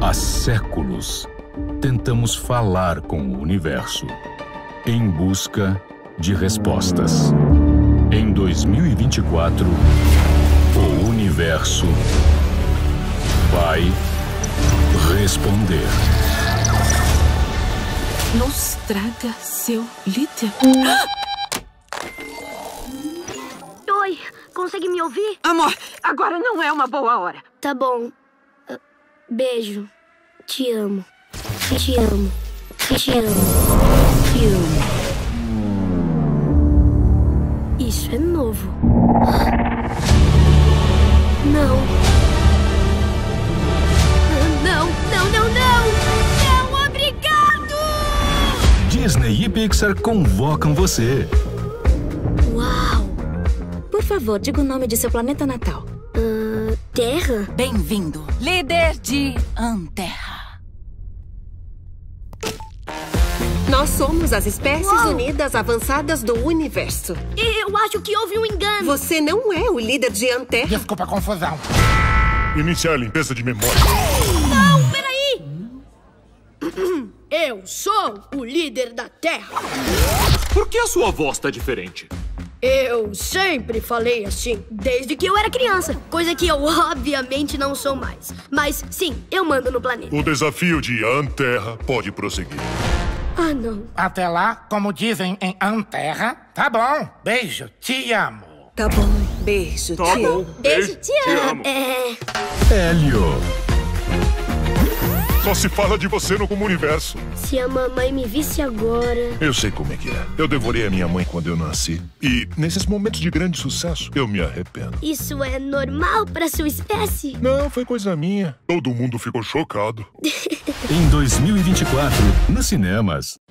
Há séculos, tentamos falar com o universo, em busca de respostas. Em 2024, o universo vai responder. Nos traga seu líder. Oi, consegue me ouvir? Amor, agora não é uma boa hora. Tá bom. Beijo. Te amo. Te amo. Te amo. Te amo. Isso é novo. Não. Não, não, não, não! Não, obrigado! Disney e Pixar convocam você. Uau! Por favor, diga o nome de seu planeta natal. Terra? Bem-vindo, líder de Anterra. Nós somos as Espécies Unidas Avançadas do Universo. Eu acho que houve um engano. Você não é o líder de Anterra. Desculpa a confusão. Iniciar a limpeza de memória. Não, peraí! Eu sou o líder da Terra. Por que a sua voz tá diferente? Eu sempre falei assim, desde que eu era criança. Coisa que eu, obviamente, não sou mais. Mas, sim, eu mando no planeta. O desafio de Anterra pode prosseguir. Ah, não. Até lá, como dizem em Anterra, tá bom. Beijo, te amo. Tá bom, beijo, Tá te bom. amo. Beijo, te amo. Hélio. Só se fala de você no como universo. Se a mamãe me visse agora... Eu sei como é que é. Eu devorei a minha mãe quando eu nasci. E nesses momentos de grande sucesso, eu me arrependo. Isso é normal pra sua espécie? Não, foi coisa minha. Todo mundo ficou chocado. Em 2024, nos cinemas.